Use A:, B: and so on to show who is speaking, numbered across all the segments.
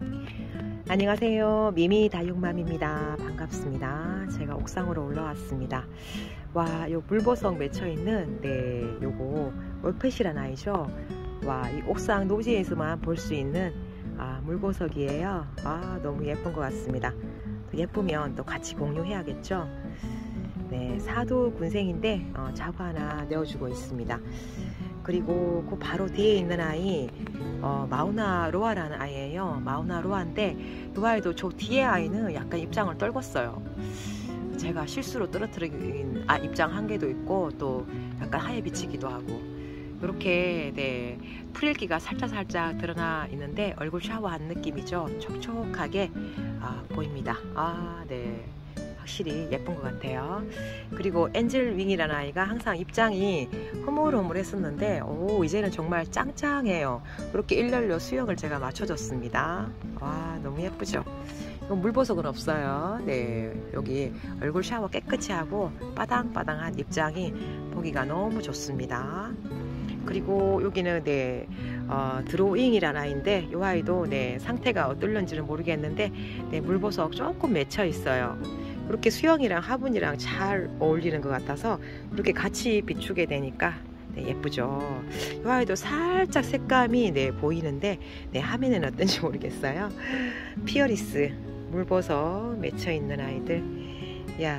A: 안녕하세요. 미미 다육맘입니다. 반갑습니다. 제가 옥상으로 올라왔습니다. 와, 요 물보석 맺혀있는 요거 월펫이란 아이죠. 와, 이 옥상 노지에서만 볼 수 있는 물보석이에요. 너무 예쁜 것 같습니다. 또 예쁘면 또 같이 공유해야겠죠. 네, 사두 군생인데 자구 하나 내어주고 있습니다. 그리고 그 바로 뒤에 있는 아이 마우나 로아라는 아이예요. 마우나 로아인데 이 아이도 저 뒤에 아이는 약간 입장을 떨궜어요. 제가 실수로 떨어뜨린 입장 한 개도 있고 또 약간 하얘 비치기도 하고 이렇게 프릴기가 살짝 드러나 있는데 얼굴 샤워한 느낌이죠. 촉촉하게 보입니다. 네, 확실히 예쁜 것 같아요. 그리고 엔젤 윙이라는 아이가 항상 입장이 흐물흐물했었는데 이제는 정말 짱짱해요. 이렇게 일렬로 수영을 제가 맞춰줬습니다. 와, 너무 예쁘죠. 이건 물보석은 없어요. 네, 여기 얼굴 샤워 깨끗이 하고 빠당빠당한 입장이 보기가 너무 좋습니다. 그리고 여기는 드로잉이라는 아이인데 이 아이도 상태가 어떨런지는 모르겠는데 물보석 조금 맺혀 있어요. 이렇게 수영이랑 화분이랑 잘 어울리는 것 같아서 이렇게 같이 비추게 되니까 예쁘죠. 이 아이도 살짝 색감이 보이는데 화면은 어떤지 모르겠어요. 피어리스 물보석 맺혀 있는 아이들. 야,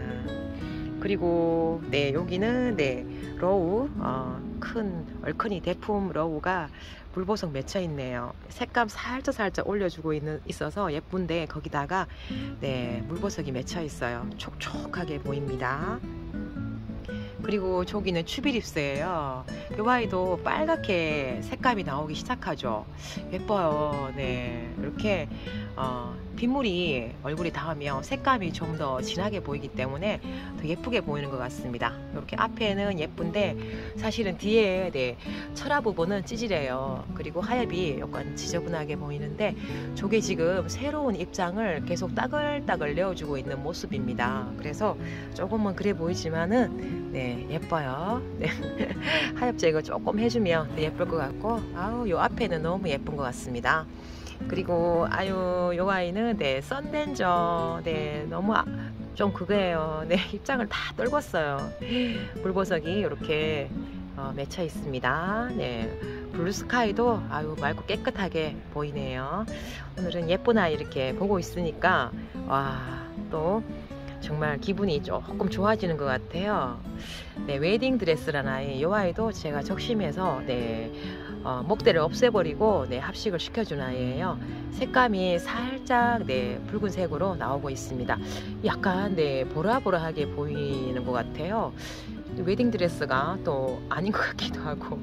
A: 그리고 여기는 로우 큰 얼큰이 대품 로우가 물보석 맺혀 있네요. 색감 살짝 올려주고 있어서 예쁜데 거기다가 물보석이 맺혀 있어요. 촉촉하게 보입니다. 그리고 저기는 추비립스예요. 이 아이도 빨갛게 색감이 나오기 시작하죠. 예뻐요. 이렇게 빗물이 얼굴에 닿으면 색감이 좀 더 진하게 보이기 때문에 더 예쁘게 보이는 것 같습니다. 이렇게 앞에는 예쁜데 사실은 뒤에 철화 부분은 찌질해요. 그리고 하엽이 약간 지저분하게 보이는데 저게 지금 새로운 입장을 계속 따글따글 내어주고 있는 모습입니다. 그래서 조금은 그래 보이지만은 예뻐요. 하엽 제거 조금 해주면 예쁠 것 같고 요 앞에는 너무 예쁜 것 같습니다. 그리고 요 아이는 썬댄저 너무 좀 그거예요. 입장을 다 떨궜어요. 물보석이 이렇게 맺혀 있습니다. 블루스카이도 맑고 깨끗하게 보이네요. 오늘은 예쁜 아이 이렇게 보고 있으니까 또 정말 기분이 조금 좋아지는 것 같아요. 웨딩 드레스라는 아이, 이 아이도 제가 적심해서 목대를 없애버리고 합식을 시켜준 아이예요. 색감이 살짝 붉은색으로 나오고 있습니다. 약간 보라보라하게 보이는 것 같아요. 웨딩 드레스가 또 아닌 것 같기도 하고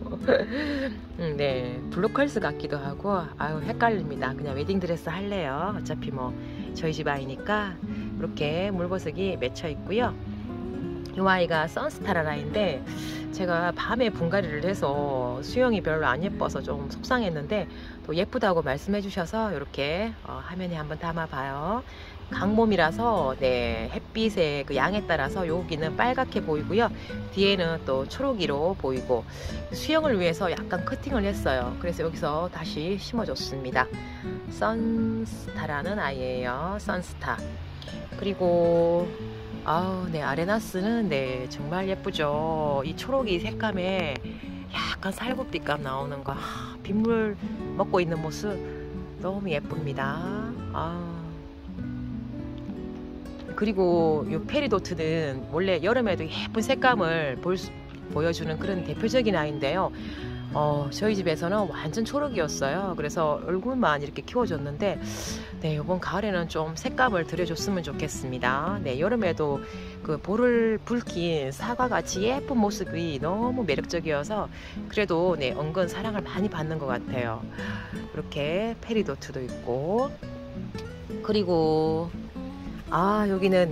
A: 블루컬스 같기도 하고 헷갈립니다. 그냥 웨딩 드레스 할래요. 어차피 뭐 저희 집 아이니까. 이렇게 물보석이 맺혀 있고요. 이 아이가 선스타라는 아이인데 제가 밤에 분갈이를 해서 수영이 별로 안 예뻐서 좀 속상했는데 또 예쁘다고 말씀해 주셔서 이렇게 화면에 한번 담아 봐요. 강몸이라서 햇빛의 그 양에 따라서 여기는 빨갛게 보이고요. 뒤에는 또 초록이로 보이고 수영을 위해서 약간 커팅을 했어요. 그래서 여기서 다시 심어줬습니다. 선스타라는 아이예요. 선스타. 그리고 아레나스는 정말 예쁘죠. 이 초록이 색감에 약간 살구빛감 나오는 거 빗물 먹고 있는 모습 너무 예쁩니다. 그리고 이 페리도트는 원래 여름에도 예쁜 색감을 보여주는 그런 대표적인 아이인데요. 저희 집에서는 완전 초록이었어요. 그래서 얼굴만 이렇게 키워줬는데 이번 가을에는 좀 색감을 들여줬으면 좋겠습니다. 여름에도 그 볼을 붉힌 사과같이 예쁜 모습이 너무 매력적이어서 그래도 은근 사랑을 많이 받는 것 같아요. 이렇게 페리도트도 있고 그리고 여기는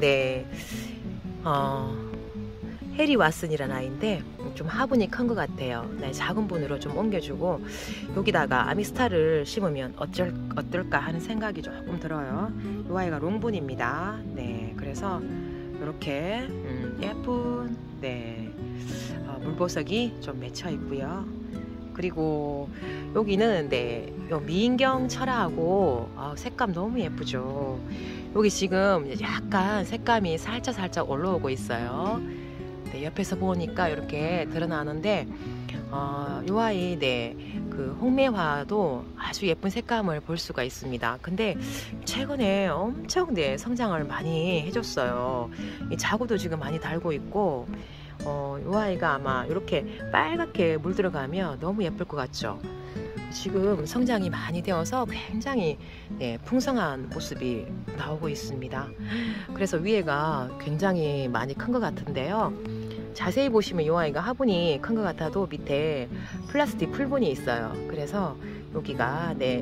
A: 해리 왓슨이라는 아이인데 좀 화분이 큰 것 같아요. 작은 분으로 좀 옮겨주고 여기다가 아미스타를 심으면 어떨까 하는 생각이 조금 들어요. 이 아이가 롱분입니다. 그래서 이렇게 예쁜 물보석이 좀 맺혀 있고요. 그리고 여기는 네, 요 미인경 철화하고 색감 너무 예쁘죠. 여기 지금 약간 색감이 살짝 올라오고 있어요. 네, 옆에서 보니까 이렇게 드러나는데 요 아이 네, 그 홍매화도 아주 예쁜 색감을 볼 수가 있습니다. 근데 최근에 엄청 네, 성장을 많이 해줬어요. 이 자구도 지금 많이 달고 있고 요 아이가 아마 이렇게 빨갛게 물 들어가면 너무 예쁠 것 같죠. 지금 성장이 많이 되어서 굉장히 네, 풍성한 모습이 나오고 있습니다. 그래서 위에가 굉장히 많이 큰 것 같은데요. 자세히 보시면 이 아이가 화분이 큰 것 같아도 밑에 플라스틱 풀분이 있어요. 그래서 여기가 네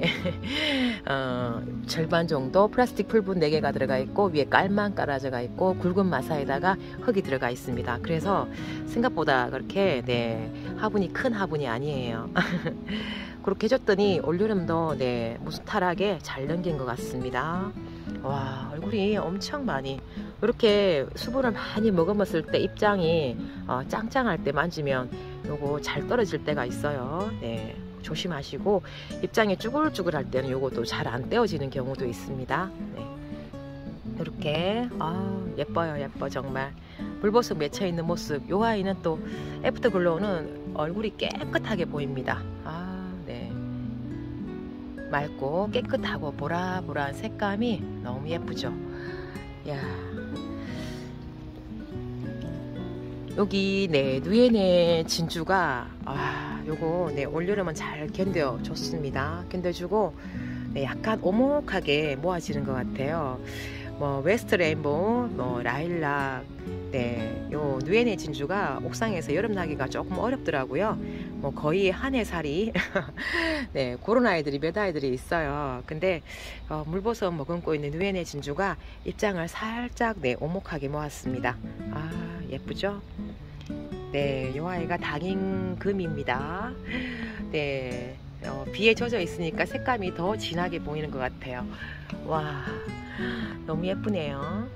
A: 절반 정도 플라스틱 풀분 4개가 들어가 있고 위에 깔만 깔아져가 있고 굵은 마사에다가 흙이 들어가 있습니다. 그래서 생각보다 그렇게 네 화분이 큰 화분이 아니에요. 그렇게 해줬더니 올여름도 네 무수탈하게 잘 넘긴 것 같습니다. 와, 얼굴이 엄청 많이 이렇게 수분을 많이 머금었을 때 입장이 짱짱할 때 만지면 요거 잘 떨어질 때가 있어요. 네, 조심하시고 입장이 쭈글쭈글할 때는 요것도 잘 안 떼어지는 경우도 있습니다. 네. 이렇게 예뻐요. 예뻐 정말. 물보석 맺혀 있는 모습. 요 아이는 또 애프터 글로우는 얼굴이 깨끗하게 보입니다. 네, 맑고 깨끗하고 보라보라한 색감이 너무 예쁘죠. 야, 여기 네 누에네 진주가 요거 네 올여름은 잘 견뎌줬습니다. 견뎌주고 네, 약간 오목하게 모아지는 것 같아요. 뭐 웨스트 레인보우, 뭐 라일락, 네, 요 누에네 진주가 옥상에서 여름 나기가 조금 어렵더라고요. 뭐 거의 한 해 살이 네, 그런 아이들이 몇 아이들이 있어요. 근데 물보석 머금고 있는 누에네 진주가 입장을 살짝 네, 오목하게 모았습니다. 예쁘죠? 네, 요 아이가 당인금입니다. 네, 비에 젖어 있으니까 색감이 더 진하게 보이는 것 같아요. 와, 너무 예쁘네요.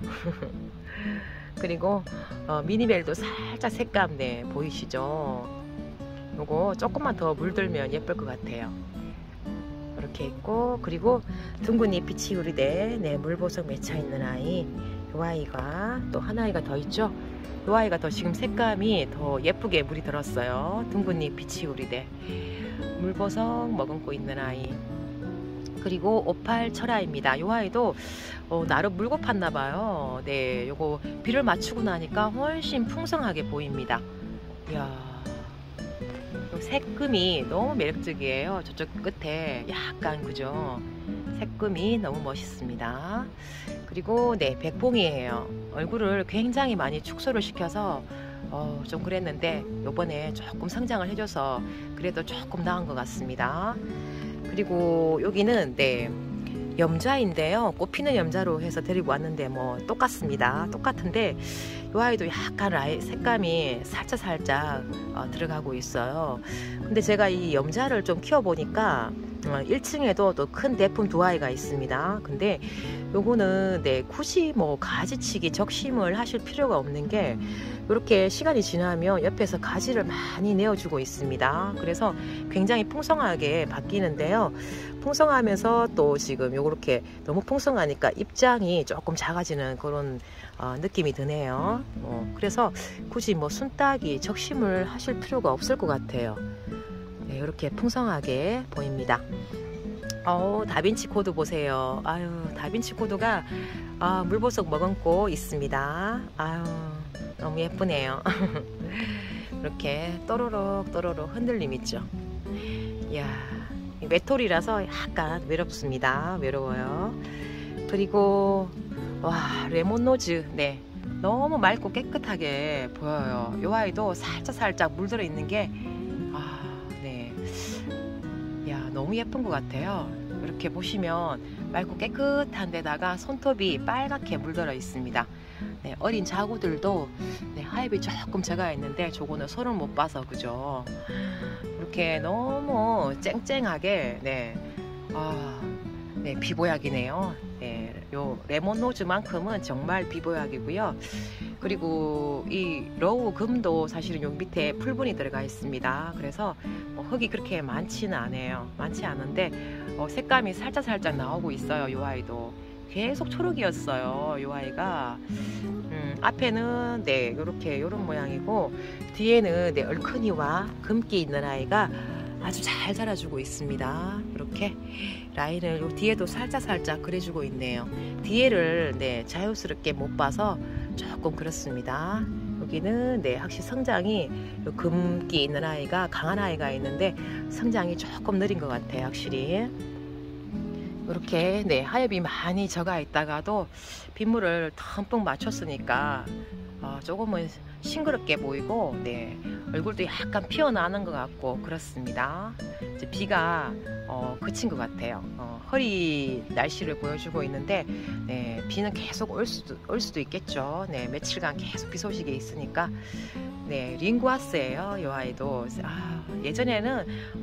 A: 그리고 미니벨도 살짝 색감 네, 보이시죠? 요거 조금만 더 물들면 예쁠 것 같아요. 이렇게 있고, 그리고 둥근잎 비치우리대 네, 물보석 맺혀 있는 아이, 요 아이가 또 한 아이가 더 있죠? 요 아이가 더 지금 색감이 더 예쁘게 물이 들었어요. 둥근잎 비치우리대 물보석 머금고 있는 아이. 그리고 오팔 철화입니다. 요 아이도 나름 물고 팠나봐요. 네, 요거 비를 맞추고 나니까 훨씬 풍성하게 보입니다. 이야, 색금이 너무 매력적이에요. 저쪽 끝에 약간 그죠? 색금이 너무 멋있습니다. 그리고 네, 백봉이에요. 얼굴을 굉장히 많이 축소를 시켜서 좀 그랬는데 요번에 조금 성장을 해줘서 그래도 조금 나은 것 같습니다. 그리고 여기는 네, 염자인데요. 꽃피는 염자로 해서 데리고 왔는데 뭐 똑같습니다. 똑같은데 이 아이도 약간 색감이 살짝 들어가고 있어요. 근데 제가 이 염자를 좀 키워보니까 1층에도 또 큰 대품 두 아이가 있습니다. 근데 요거는 네, 굳이 뭐 가지치기 적심을 하실 필요가 없는 게 이렇게 시간이 지나면 옆에서 가지를 많이 내어주고 있습니다. 그래서 굉장히 풍성하게 바뀌는데요. 풍성하면서 또 지금 요렇게 너무 풍성하니까 입장이 조금 작아지는 그런 느낌이 드네요. 그래서 굳이 뭐 순따기 적심을 하실 필요가 없을 것 같아요. 네, 이렇게 풍성하게 보입니다. 다빈치 코드 보세요. 아유, 다빈치 코드가 물보석 머금고 있습니다. 아유, 너무 예쁘네요. 이렇게 또로록 흔들림 있죠. 이야, 외톨이라서 약간 외롭습니다. 외로워요. 그리고 와, 레몬노즈 네, 너무 맑고 깨끗하게 보여요. 이 아이도 살짝 물들어 있는 게 네, 야, 너무 예쁜 것 같아요. 이렇게 보시면 맑고 깨끗한 데다가 손톱이 빨갛게 물들어 있습니다. 네, 어린 자구들도 네, 하엽이 조금 제가 있는데 저거는 손을 못 봐서 그죠. 이렇게 너무 쨍쨍하게 네, 네, 비보약이네요. 네, 요 레몬노즈만큼은 정말 비보약이고요. 그리고 이 러우 금도 사실은 요 밑에 풀분이 들어가 있습니다. 그래서 뭐 흙이 그렇게 많지는 않아요. 많지 않은데 색감이 살짝 나오고 있어요. 요 아이도 계속 초록이었어요. 요 아이가 앞에는 네 요렇게 요런 모양이고 뒤에는 네 얼큰이와 금기 있는 아이가 아주 잘 자라주고 있습니다. 이렇게 라인을 요 뒤에도 살짝 그려주고 있네요. 뒤에를 네 자연스럽게 못 봐서 조금 그렇습니다. 여기는 네 확실히 성장이 금기 있는 아이가 강한 아이가 있는데 성장이 조금 느린 것 같아요. 확실히 이렇게 네 하엽이 많이 져가 있다가도 빗물을 듬뿍 맞췄으니까 조금은 싱그럽게 보이고 네 얼굴도 약간 피어나는 것 같고 그렇습니다. 이제 비가 그친 것 같아요. 허리 날씨를 보여주고 있는데 네, 비는 계속 올 수도 있겠죠. 네, 며칠간 계속 비 소식이 있으니까 네 링구아스예요. 이 아이도 예전에는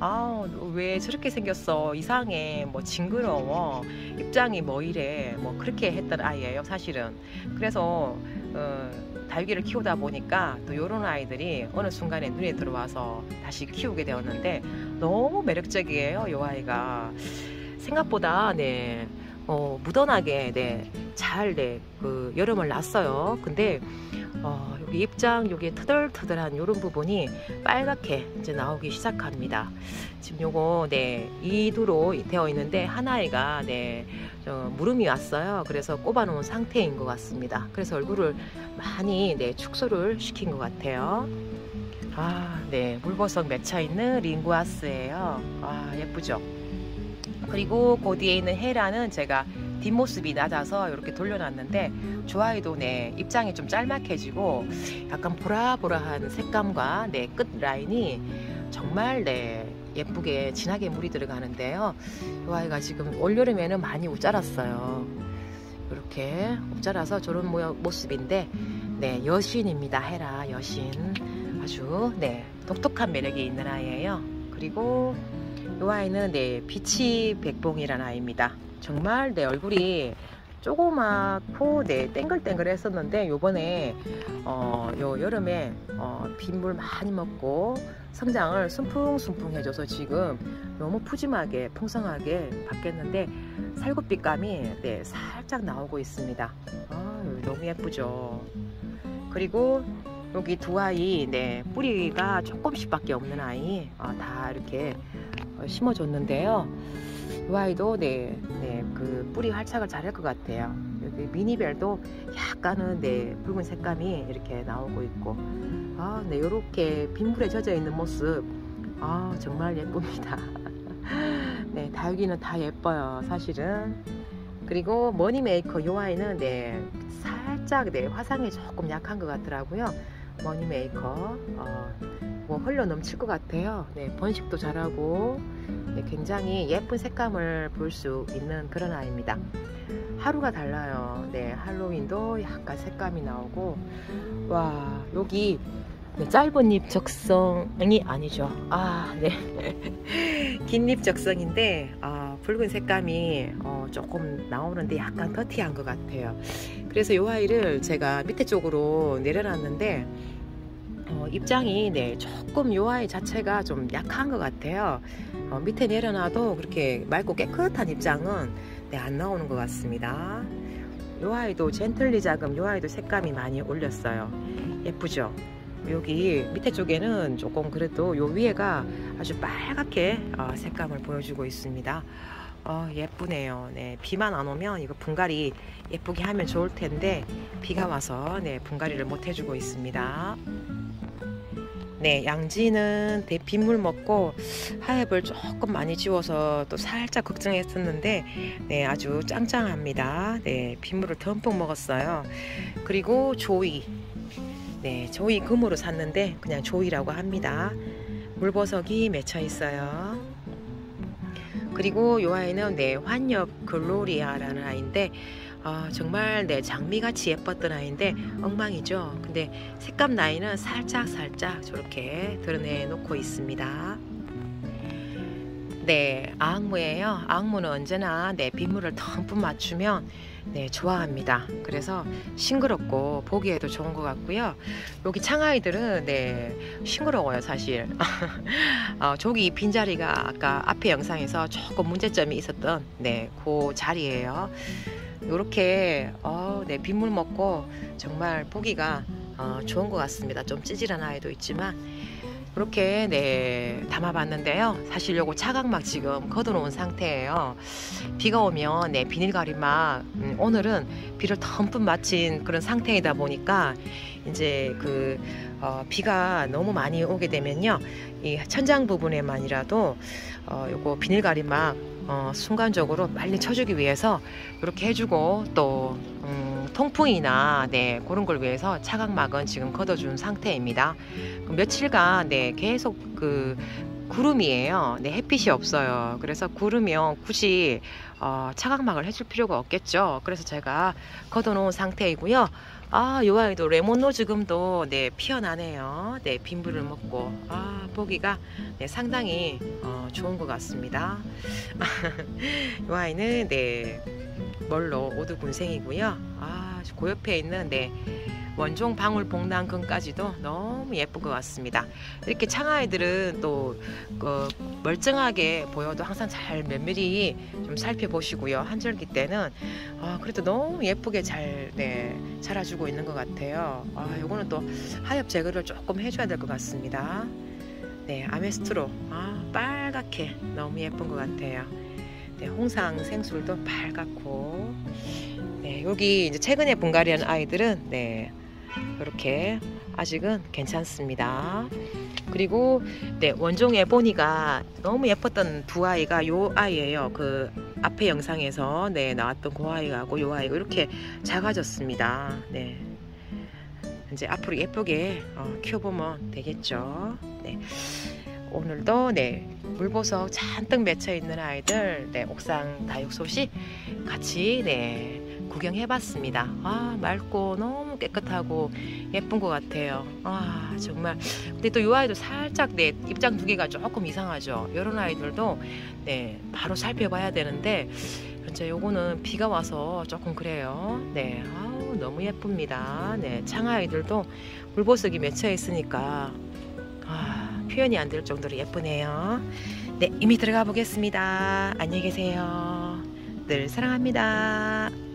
A: 왜 저렇게 생겼어 이상해 뭐 징그러워 입장이 뭐 이래 뭐 그렇게 했던 아이예요 사실은. 그래서 다육이를 키우다 보니까 또 이런 아이들이 어느 순간에 눈에 들어와서 다시 키우게 되었는데 너무 매력적이에요. 이 아이가 생각보다 네 무던하게 네 잘 네 그 여름을 났어요. 근데 여기 입장 여기 터들터들한 이런 부분이 빨갛게 이제 나오기 시작합니다. 지금 요거 네 2두로 되어 있는데 한 아이가 네 무름이 왔어요. 그래서 꼽아 놓은 상태인 것 같습니다. 그래서 얼굴을 많이 네 축소를 시킨 것 같아요. 네 물보석 맺혀 있는 링구아스예요. 예쁘죠? 그리고 그 뒤에 있는 헤라는 제가 뒷모습이 낮아서 이렇게 돌려놨는데 저 아이도 네 입장이 좀 짤막해지고 약간 보라보라한 색감과 네 끝 라인이 정말 네 예쁘게 진하게 물이 들어가는데요. 이 아이가 지금 올여름에는 많이 옷 자랐어요. 이렇게 옷 자라서 저런 모습인데 네 여신입니다. 헤라 여신 아주 네 독특한 매력이 있는 아이예요. 그리고 이 아이는 네 비치 백봉이라는 아이입니다. 정말 내 얼굴이 조그맣고 네 땡글땡글 했었는데 요번에 요 여름에 빗물 많이 먹고 성장을 순풍순풍 해줘서 지금 너무 푸짐하게 풍성하게 바뀌었는데 살구빛감이 네 살짝 나오고 있습니다. 너무 예쁘죠. 그리고 여기 두 아이 네 뿌리가 조금씩 밖에 없는 아이 다 이렇게 심어줬는데요. 이 아이도 네 그 뿌리 활착을 잘할 것 같아요. 여기 미니벨도 약간은 네 붉은 색감이 이렇게 나오고 있고 네 요렇게 빗물에 젖어 있는 모습 정말 예쁩니다. 네 다육이는 다 예뻐요 사실은. 그리고 머니메이커 이 아이는 네 살짝 네 화상이 조금 약한 것 같더라고요. 머니메이커 뭐 흘러 넘칠 것 같아요. 네 번식도 잘하고 네, 굉장히 예쁜 색감을 볼 수 있는 그런 아이입니다. 하루가 달라요. 네 할로윈도 약간 색감이 나오고 와 여기 네, 짧은 잎 적성이 아니죠. 네 긴 잎 적성인데 붉은 색감이 조금 나오는데 약간 더티한 것 같아요. 그래서 이 아이를 제가 밑에 쪽으로 내려놨는데 입장이 네 조금 이 아이 자체가 좀 약한 것 같아요. 밑에 내려놔도 그렇게 맑고 깨끗한 입장은 네, 안 나오는 것 같습니다. 이 아이도 젠틀리 자금 이 아이도 색감이 많이 올렸어요. 예쁘죠? 여기 밑에 쪽에는 조금 그래도 요 위에가 아주 빨갛게 색감을 보여주고 있습니다. 예쁘네요. 네, 비만 안 오면 이거 분갈이 예쁘게 하면 좋을 텐데 비가 와서 네, 분갈이를 못 해주고 있습니다. 네, 양지는 빗물 먹고 하엽을 조금 많이 지워서 또 살짝 걱정했었는데 네, 아주 짱짱합니다. 네, 빗물을 듬뿍 먹었어요. 그리고 조이 네, 조이 금으로 샀는데 그냥 조이라고 합니다. 물보석이 맺혀 있어요. 그리고 이 아이는 네, 환엽 글로리아라는 아이인데 정말 네, 장미같이 예뻤던 아이인데 엉망이죠. 근데 색감 라인은 살짝 저렇게 드러내 놓고 있습니다. 네, 아악무예요. 아악무는 언제나 네, 빗물을 듬뿍 맞추면 네, 좋아합니다. 그래서 싱그럽고 보기에도 좋은 것 같고요. 여기 창아이들은 네, 싱그러워요, 사실. 저기 빈자리가 아까 앞에 영상에서 조금 문제점이 있었던 네, 그 자리예요. 이렇게 네, 빗물 먹고 정말 보기가 좋은 것 같습니다. 좀 찌질한 아이도 있지만 이렇게 네, 담아봤는데요. 사실 요거 차각막 지금 걷어놓은 상태예요. 비가 오면 네, 비닐가림막 오늘은 비를 듬뿍 맞힌 그런 상태이다 보니까 이제 그 비가 너무 많이 오게 되면요, 이 천장 부분에만이라도 요거 비닐가림막 순간적으로 빨리 쳐주기 위해서 이렇게 해주고 또 통풍이나 네, 그런 걸 위해서 차각막은 지금 걷어준 상태입니다. 며칠간 네, 계속 그 구름이에요. 네, 햇빛이 없어요. 그래서 구름이면 굳이 차각막을 해줄 필요가 없겠죠. 그래서 제가 걷어놓은 상태이고요. 요 아이도 레몬로즈금도 네, 피어나네요. 네, 빗물을 먹고 보기가 네, 상당히 좋은 것 같습니다. 이 아이는 네, 멀로 오두군생이고요. 그 옆에 있는 네, 원종 방울복랑금까지도 너무 예쁜 것 같습니다. 이렇게 창아이들은 또 멀쩡하게 보여도 항상 잘 면밀히 좀 살펴보시고요. 한절기 때는 그래도 너무 예쁘게 잘 네, 자라주고 있는 것 같아요. 요거는 또 하엽 제거를 조금 해줘야 될 것 같습니다. 네, 아메스트로 빨갛게 너무 예쁜 것 같아요. 네, 홍상 생술도 빨갛고 네, 여기 이제 최근에 분갈이한 아이들은 네, 이렇게 아직은 괜찮습니다. 그리고 네, 원종의 보니가 너무 예뻤던 두 아이가 요 아이예요. 그 앞에 영상에서 네, 나왔던 그 아이하고 요 아이가 이렇게 작아졌습니다. 네, 이제 앞으로 예쁘게 키워보면 되겠죠. 네, 오늘도 네, 물보석 잔뜩 맺혀 있는 아이들 네, 옥상 다육소식 같이 네, 구경해봤습니다. 맑고 너무 깨끗하고 예쁜 것 같아요. 정말. 근데 또 이 아이도 살짝 네, 입장 두 개가 조금 이상하죠. 이런 아이들도 네, 바로 살펴봐야 되는데 이제 요거는 비가 와서 조금 그래요. 네, 너무 예쁩니다. 네, 창아이들도 물보석이 맺혀 있으니까 표현이 안 될 정도로 예쁘네요. 네, 이미 들어가 보겠습니다. 안녕히 계세요. 늘 사랑합니다.